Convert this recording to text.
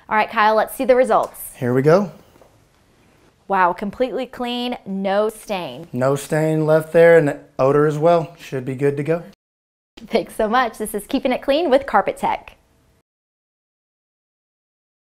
All right, Kyle, let's see the results. Here we go. Wow, completely clean, no stain. No stain left there, and odor as well. Should be good to go. Thanks so much. This is Keeping It Clean with Carpet Tech.